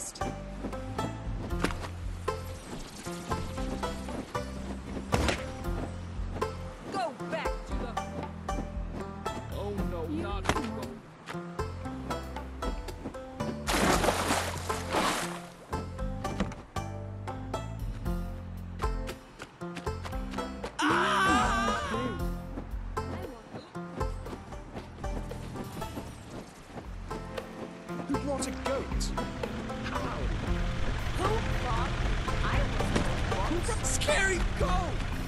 fast. Go back to the... Oh no, not go. Who brought a goat? How? Who, Bob? I was... Who brought scary goat?